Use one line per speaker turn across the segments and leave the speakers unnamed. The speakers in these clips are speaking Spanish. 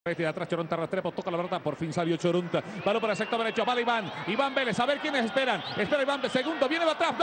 De atrás Choronta Rastrepo, toca la verdad, por fin salió Choronta. Balón para el sector derecho, vale Iván Vélez, a ver quiénes esperan. Espera Iván Vélez, segundo, viene de atrás.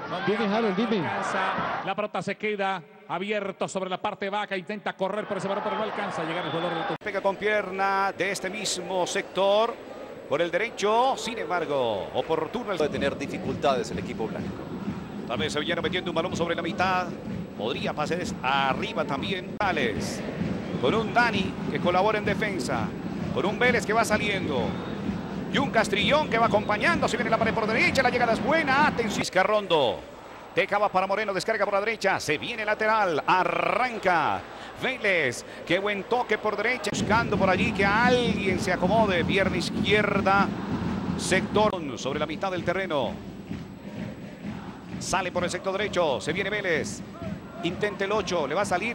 La pelota se queda abierto sobre la parte baja, intenta correr por ese balón, pero no alcanza a llegar el jugador del...
Pega con pierna de este mismo sector, por el derecho, sin embargo, oportuno.
Puede tener dificultades el equipo blanco.
Tal vez se viene metiendo un balón sobre la mitad. Podría pasar arriba también. Vales. Con un Dani que colabora en defensa. Con un Vélez que va saliendo. Y un Castrillón que va acompañando. Se viene la pared por derecha. La llegada es buena. Atención. Vizcarrondo. Deja para Moreno. Descarga por la derecha. Se viene lateral. Arranca. Vélez. Qué buen toque por derecha. Buscando por allí que alguien se acomode. Pierna izquierda. Sector sobre la mitad del terreno. Sale por el sector derecho. Se viene Vélez. Intenta el 8. Le va a salir.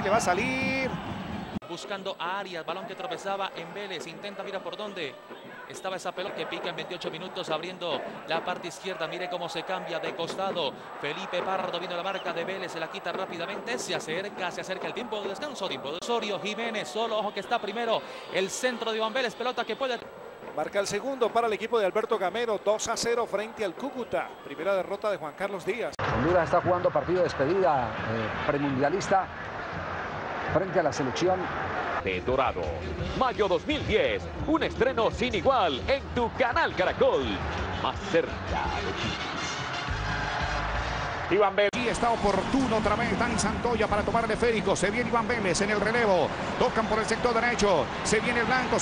Buscando a Arias, balón que tropezaba en Vélez, intenta, mira por dónde estaba esa pelota que pica en 28 minutos, abriendo la parte izquierda, mire cómo se cambia de costado, Felipe Pardo, viene la marca de Vélez, se la quita rápidamente, se acerca el tiempo de descanso, tiempo de Osorio, Jiménez, solo, ojo que está primero, el centro de Iván Vélez, pelota que puede...
Marca el segundo para el equipo de Alberto Gamero, 2-0 frente al Cúcuta, primera derrota de Juan Carlos Díaz.
Honduras está jugando partido de despedida premundialista frente a la selección
de Dorado. Mayo 2010, un estreno sin igual en tu canal Caracol, más cerca de ti.
Iván Vélez. Y está oportuno otra vez Dani Santoya para tomar el esférico. Se viene Iván Vélez en el relevo. Tocan por el sector derecho. Se viene el blanco.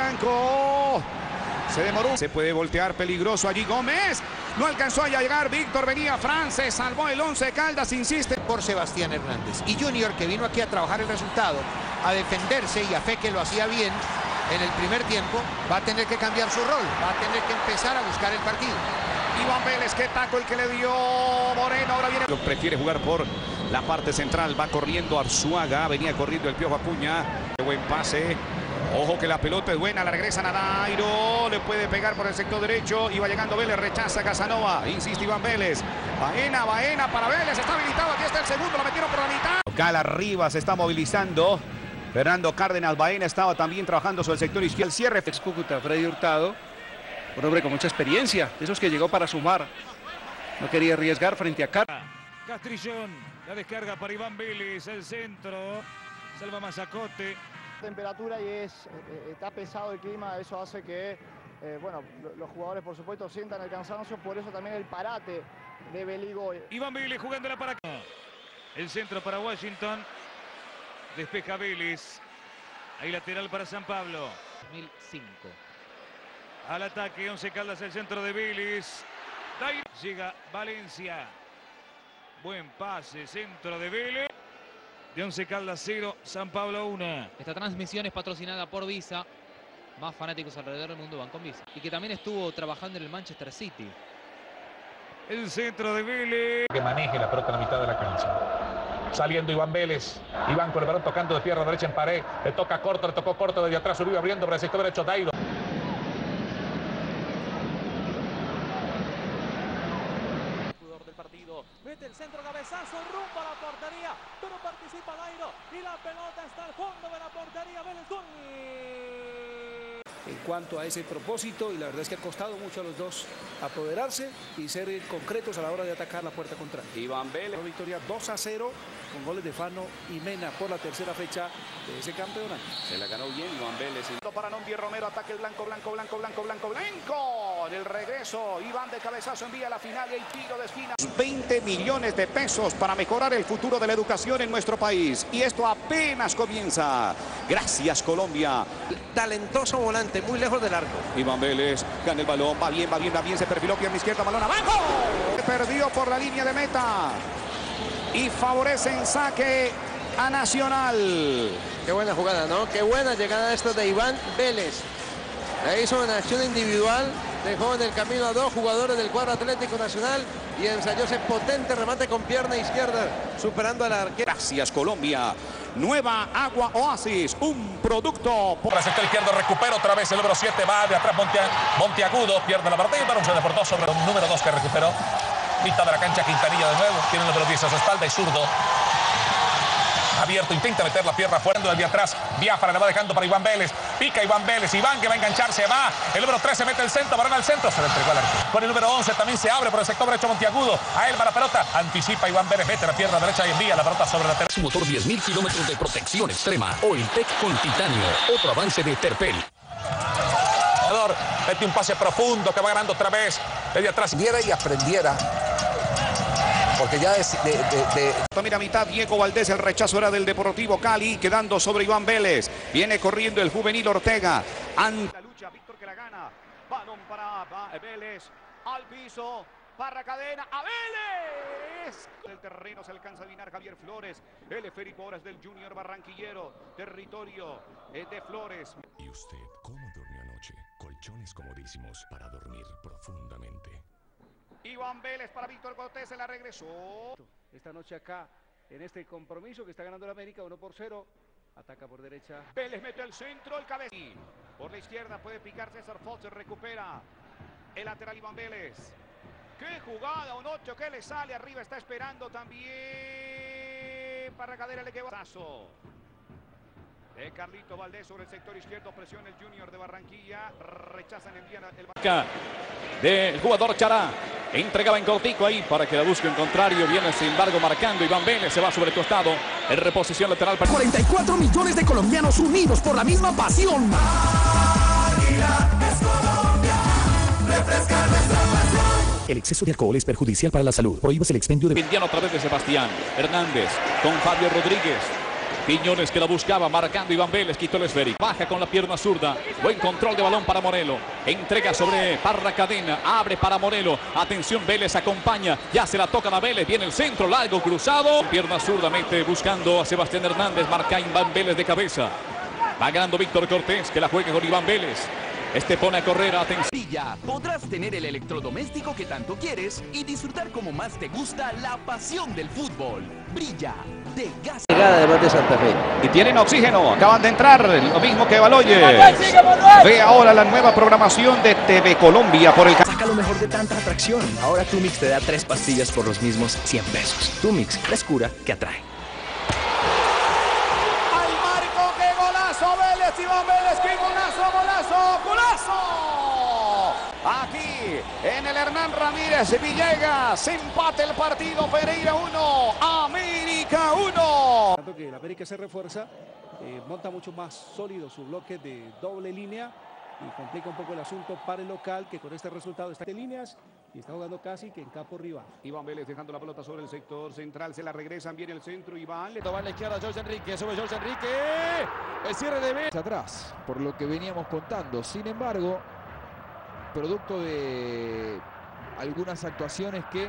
Se demoró. Se puede voltear peligroso allí Gómez. No alcanzó a llegar. Víctor venía. Fran se salvó el 11. Caldas insiste.
Por Sebastián Hernández. Y Junior, que vino aquí a trabajar el resultado, a defenderse y a fe que lo hacía bien en el primer tiempo, va a tener que cambiar su rol. Va a tener que empezar a buscar el partido.
Iván Vélez, qué taco el que le dio Moreno. Ahora viene. Prefiere jugar por la parte central. Va corriendo Arzuaga. Venía corriendo el Piojo Acuña. Qué buen pase. Ojo que la pelota es buena. La regresan a Dairo. Le puede pegar por el sector derecho. Iba llegando Vélez. Rechaza Casanova. Insiste Iván Vélez. Baena para Vélez. Está habilitado. Aquí está el segundo. Lo metieron por la mitad. Cal arriba se está movilizando. Fernando Cárdenas. Baena estaba también trabajando sobre el sector izquierdo. El cierre.
Ex Cúcuta, Freddy Hurtado. Un hombre con mucha experiencia, de esos que llegó para sumar. No quería arriesgar frente a
Castrillón, la descarga para Iván Vélez, el centro, salva Mazacote.
Temperatura y está pesado el clima, eso hace que bueno, los jugadores por supuesto sientan el cansancio, por eso también el parate de Beligo.
Iván Vélez jugándola para acá. El centro para Washington, despeja Vélez, ahí lateral para San Pablo.
2005.
Al ataque, 11 Caldas, el centro de Vélez. Llega Valencia. Buen pase, centro de Vélez. De 11 Caldas 0, San Pablo 1.
Esta transmisión es patrocinada por Visa. Más fanáticos alrededor del mundo van con Visa. Y que también estuvo trabajando en el Manchester City.
El centro de Vélez.
Que maneje la pelota en la mitad de la cancha. Saliendo Iván Vélez. Iván con el balón tocando de pierna derecha en pared. Le toca corto, le tocó corto desde atrás. Subió abriendo para el sector derecho Dairo.
Mete el centro, cabezazo, rumbo a la portería, pero participa Dairo y la pelota está al fondo de la portería. Vélez, gol.
En cuanto a ese propósito, y la verdad es que ha costado mucho a los dos apoderarse y ser concretos a la hora de atacar la puerta contraria.
Iván Vélez.
Victoria 2-0 con goles de Fano y Mena por la tercera fecha de ese campeonato.
Se la ganó bien Iván Vélez. Para Nombier Romero, ataque el blanco. En el regreso, Iván de cabezazo envía la final y el tiro de esquina. 20 millones de pesos para mejorar el futuro de la educación en nuestro país. Y esto apenas comienza. Gracias, Colombia.
Talentoso volante, muy lejos del arco.
Iván Vélez gana el balón, va bien, se perfiló, pierna izquierda, balón abajo. Perdió por la línea de meta. Y favorece en saque a Nacional.
Qué buena jugada, ¿no? Qué buena llegada esta de Iván Vélez. La hizo en acción individual, dejó en el camino a dos jugadores del cuadro Atlético Nacional y ensayó ese potente remate con pierna izquierda, superando al arquero.
Gracias, Colombia. Nueva Agua Oasis, un producto.
Por el sector izquierdo recupera otra vez el número 7, va de atrás Monteagudo, pierde la partida y balón se deportó sobre el número 2 que recuperó. Mitad de la cancha, Quintanilla de nuevo, tiene el número 10 a su espalda y zurdo. Abierto, intenta meter la pierna fuera desde atrás. Biafra le va dejando para Iván Vélez. Pica Iván Vélez. Iván que va a engancharse, va. El número 13 mete el centro, varón al centro. Se le entregó al arco. Con el número 11 también se abre por el sector derecho Montiagudo. A él va la pelota. Anticipa Iván Vélez. Mete la pierna derecha y envía la pelota sobre la tercera.
Motor 10.000 kilómetros de protección extrema. Oiltec con titanio. Otro avance de Terpel.
Mete un pase profundo que va ganando otra vez. Desde atrás.
Viera y aprendiera. Porque ya
Mira, mitad Diego Valdés, el rechazo era del Deportivo Cali, quedando sobre Iván Vélez. Viene corriendo el juvenil Ortega. Ante la lucha, Víctor que la gana. Balón para Vélez. Al piso. Parra cadena. ¡A Vélez! El terreno se alcanza a adivinar Javier Flores. El esférico ahora es del Junior Barranquillero. Territorio de Flores.
¿Y usted cómo durmió anoche? Colchones comodísimos para dormir profundamente.
Iván Vélez para Víctor Cortés, se la regresó.
Esta noche acá, en este compromiso que está ganando el América, 1-0. Ataca por derecha.
Vélez mete el centro, el cabeza. Por la izquierda puede picar César Fox, recupera el lateral Iván Vélez. ¡Qué jugada! Un 8 que le sale arriba, está esperando también. Para cadera le quedó. De Carlito Valdés sobre el sector izquierdo, presiona el Junior de Barranquilla, rechazan, envían el
del jugador Chará, entregaba en cortico ahí para que la busque en contrario, viene sin embargo marcando Iván Vélez, se va sobre el costado, en reposición lateral.
44 millones de colombianos unidos por la misma pasión. El exceso de alcohol es perjudicial para la salud. Prohíbes el expendio de...
Indiano a través de Sebastián Hernández con Fabio Rodríguez. Piñones que la buscaba, marcando Iván Vélez, quitó el esférico. Baja con la pierna zurda. Buen control de balón para Morelo. Entrega sobre Parra Cadena. Abre para Morelo. Atención, Vélez acompaña. Ya se la tocan a Vélez. Viene el centro, largo, cruzado. Pierna zurda, mete buscando a Sebastián Hernández. Marca Iván Vélez de cabeza. Va ganando Víctor Cortés, que la juega con Iván Vélez. Este pone a correr, atención.
Brilla, podrás tener el electrodoméstico que tanto quieres y disfrutar como más te gusta la pasión del fútbol. Brilla, de gas.
Llegada de de Santa Fe.
Y tienen oxígeno, acaban de entrar, lo mismo que Baloyes. Ve ahora la nueva programación de TV Colombia por el...
Saca lo mejor de tanta atracción. Ahora Tumix te da 3 pastillas por los mismos 100 pesos. Tumix, frescura que atrae.
¡Al marco! ¡Qué golazo! Vélez, Iván Vélez, ¡qué golazo, golazo, golazo! Aquí, en el Hernán Ramírez Villegas, empate el partido, Pereira 1, América 1.
Tanto que el América se refuerza, monta mucho más sólido su bloque de doble línea y complica un poco el asunto para el local, que con este resultado está de líneas y está jugando casi que en campo rival.
Iván Vélez dejando la pelota sobre el sector central, se la regresan, viene el centro, Iván.
Le toma a la izquierda Jorge Enrique, sube Jorge Enrique, el cierre de Vélez. Atrás, por lo que veníamos contando, sin embargo, producto de algunas actuaciones que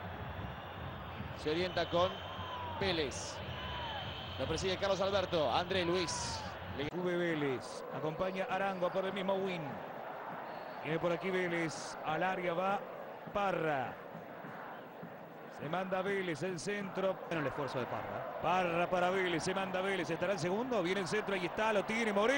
se orienta con Vélez. Lo persigue Carlos Alberto, André Luis.
Juve Vélez, acompaña Arango por el mismo win. Viene por aquí Vélez, al área va Parra. Se manda Vélez, el centro. Bueno, el esfuerzo de Parra. Parra para Vélez, se manda Vélez, estará el segundo, viene el centro, ahí está, lo tiene Moreno.